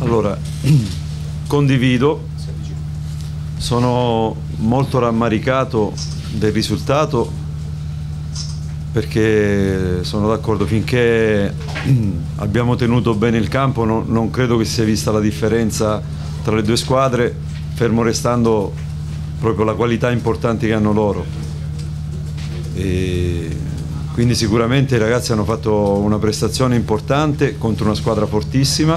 Allora, condivido, sono molto rammaricato del risultato perché sono d'accordo, finché abbiamo tenuto bene il campo non credo che sia vista la differenza tra le due squadre, fermo restando proprio la qualità importante che hanno loro. E quindi sicuramente i ragazzi hanno fatto una prestazione importante contro una squadra fortissima.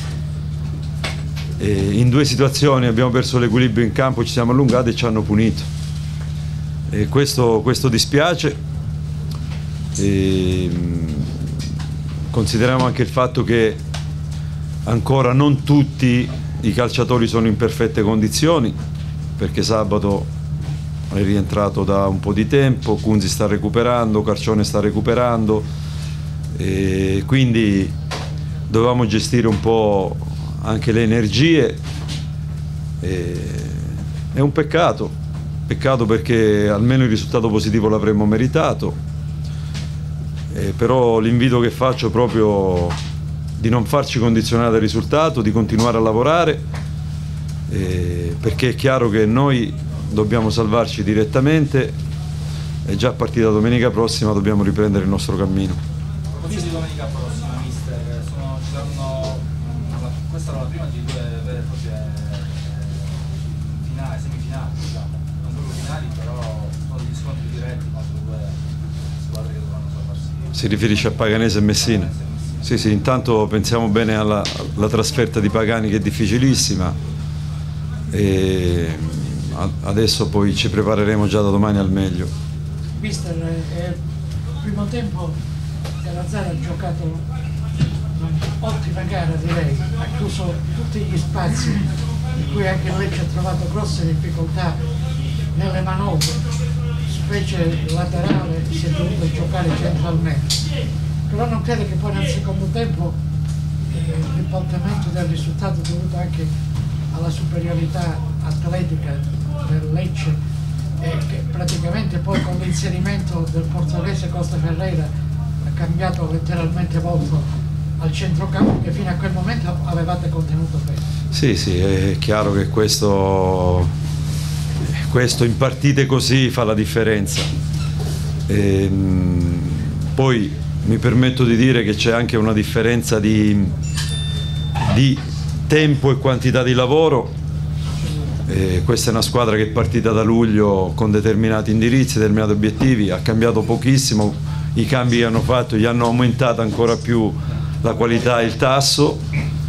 E in due situazioni abbiamo perso l'equilibrio in campo, ci siamo allungati e ci hanno punito. E questo dispiace. E consideriamo anche il fatto che ancora non tutti i calciatori sono in perfette condizioni, perché sabato è rientrato da un po' di tempo, Kunzi sta recuperando, Carcione sta recuperando, e quindi dovevamo gestire un po' anche le energie. È un peccato perché almeno il risultato positivo l'avremmo meritato. Però l'invito che faccio è proprio di non farci condizionare dal risultato, di continuare a lavorare, perché è chiaro che noi dobbiamo salvarci direttamente e già a partire da domenica prossima dobbiamo riprendere il nostro cammino. Quindi domenica prossima, mister, questa era la prima di due vere e proprie semifinali, diciamo. Non solo finali, però sono degli scontri diretti contro due squadre che dovranno salvarsi. Si riferisce a Paganese e Messina? Sì, intanto pensiamo bene alla trasferta di Pagani, che è difficilissima, e adesso poi ci prepareremo già da domani al meglio. Mister, il primo tempo Calazzara ha giocato un'ottima gara, direi, ha chiuso tutti gli spazi, in cui anche Lecce ha trovato grosse difficoltà nelle manovre, specie laterale, si è dovuto giocare centralmente. Però non credo che poi nel secondo tempo l'impaltamento del risultato dovuto anche alla superiorità atletica del Lecce, che praticamente poi con l'inserimento del portoghese Costa Ferreira ha cambiato letteralmente volto al centrocampo, che fino a quel momento avevate contenuto bene. Sì, è chiaro che questo in partite così fa la differenza. Poi mi permetto di dire che c'è anche una differenza di tempo e quantità di lavoro. Questa è una squadra che è partita da luglio con determinati indirizzi, determinati obiettivi, ha cambiato pochissimo, i cambi che hanno fatto gli hanno aumentato ancora più la qualità e il tasso,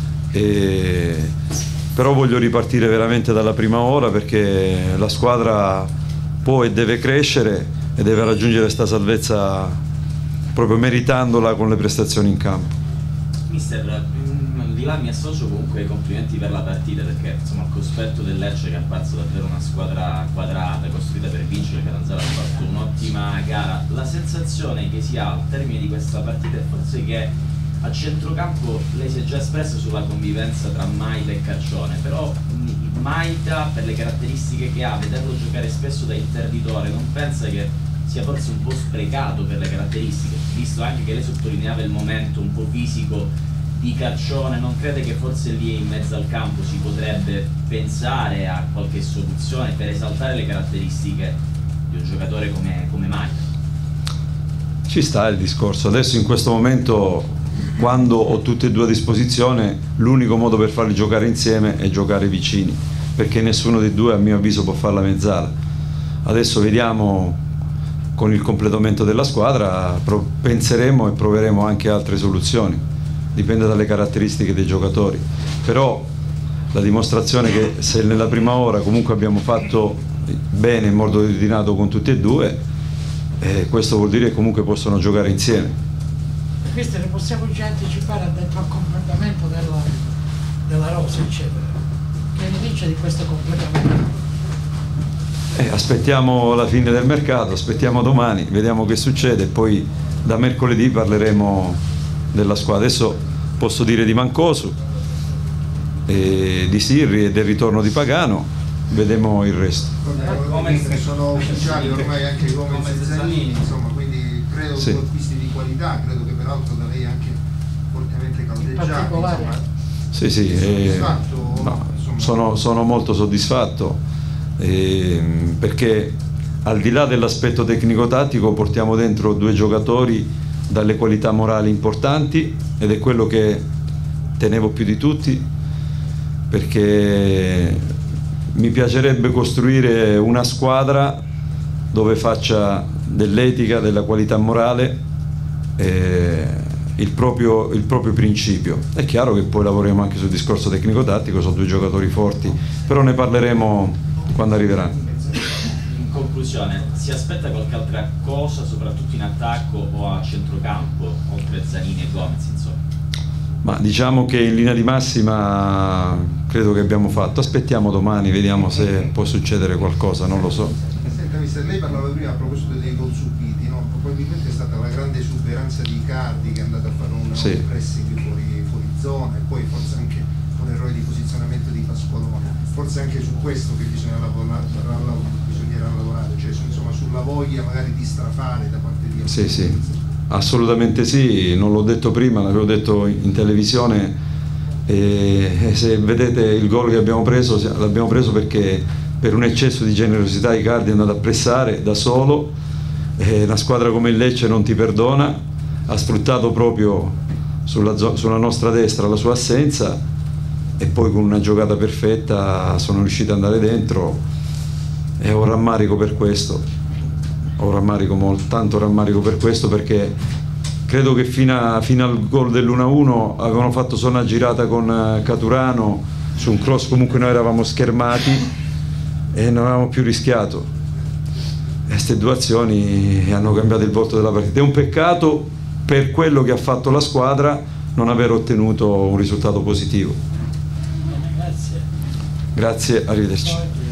però voglio ripartire veramente dalla prima ora, perché la squadra può e deve crescere e deve raggiungere questa salvezza proprio meritandola con le prestazioni in campo. Mister, di là mi associo comunque ai complimenti per la partita, perché insomma al cospetto del Lecce, che ha apparso davvero una squadra quadrata, costruita per vincere, Catanzaro ha fatto un'ottima gara. La sensazione che si ha al termine di questa partita è forse che a centrocampo lei si è già espressa sulla convivenza tra Maita e Carcione, però Maita, per le caratteristiche che ha, vederlo giocare spesso da interditore, non pensa che sia forse un po' sprecato per le caratteristiche, visto anche che lei sottolineava il momento un po' fisico di Carcione? Non crede che forse lì in mezzo al campo si potrebbe pensare a qualche soluzione per esaltare le caratteristiche di un giocatore come Maita? Ci sta il discorso. Adesso in questo momento, quando ho tutti e due a disposizione, l'unico modo per farli giocare insieme è giocare vicini, perché nessuno dei due a mio avviso può fare la mezzala. Adesso vediamo con il completamento della squadra, penseremo e proveremo anche altre soluzioni, dipende dalle caratteristiche dei giocatori, però la dimostrazione che se nella prima ora comunque abbiamo fatto bene in modo ordinato con tutti e due, questo vuol dire che comunque possono giocare insieme. Mister, possiamo già anticipare dentro al completamento della rosa, eccetera? Che ne dice di questo completamento? Aspettiamo la fine del mercato, aspettiamo domani, vediamo che succede, poi da mercoledì parleremo della squadra. Adesso posso dire di Mancosu, di Sirri e del ritorno di Pagano, vedremo il resto. Sono ufficiali ormai anche come Zanini, insomma, quindi credo che acquisti di qualità, credo che peraltro da lei anche fortemente caldeggiati, insomma, Sì, sì, soddisfatto? no, Insomma, sono molto soddisfatto, perché al di là dell'aspetto tecnico-tattico portiamo dentro due giocatori dalle qualità morali importanti, ed è quello che tenevo più di tutti, perché mi piacerebbe costruire una squadra dove faccia dell'etica, della qualità morale il proprio principio. È chiaro che poi lavoriamo anche sul discorso tecnico-tattico, sono due giocatori forti, però ne parleremo quando arriverà. In conclusione, si aspetta qualche altra cosa, soprattutto in attacco o a centrocampo, oltre Zanini e Gomez, insomma? Ma diciamo che in linea di massima credo che abbiamo fatto. Aspettiamo domani, vediamo se può succedere qualcosa, non lo so. Senta, mister, lei parlava prima a proposito dei gol subiti, no? Probabilmente è stata la grande esuberanza di Icardi, che è andato a fare un pressing fuori zona, e poi forse anche un errore di posizionamento di Pasqualone. Forse anche su questo che bisognerà lavorare, cioè insomma sulla voglia magari di strafare da parte di altri. Sì, assolutamente sì, non l'ho detto prima, l'avevo detto in televisione, e se vedete il gol che abbiamo preso, l'abbiamo preso perché per un eccesso di generosità Icardi è andato a pressare da solo, una squadra come il Lecce non ti perdona, ha sfruttato proprio sulla nostra destra la sua assenza, e poi con una giocata perfetta sono riuscito ad andare dentro, e ho rammarico per questo, tanto rammarico per questo, perché credo che fino al gol dell'1-1 avevano fatto solo una girata con Caturano su un cross, comunque noi eravamo schermati e non avevamo più rischiato. Queste due azioni hanno cambiato il volto della partita. È un peccato per quello che ha fatto la squadra non aver ottenuto un risultato positivo. Grazie. Grazie, arrivederci.